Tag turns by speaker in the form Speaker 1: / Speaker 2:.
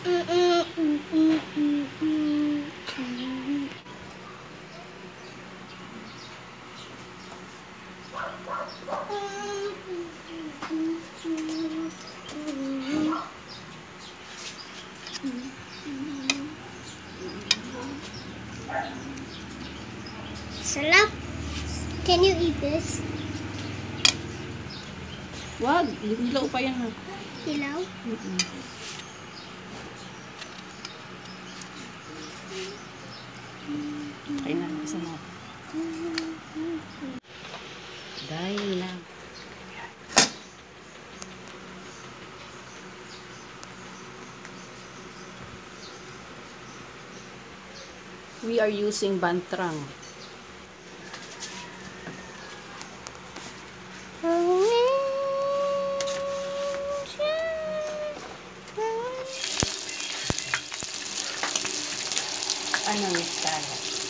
Speaker 1: Sarap. Can you eat this?
Speaker 2: Wag, hilaw pa yan ha.
Speaker 1: Hilaw?
Speaker 2: Kain na, isa na. Dahil lang. We are using bantrang. Ano yung style?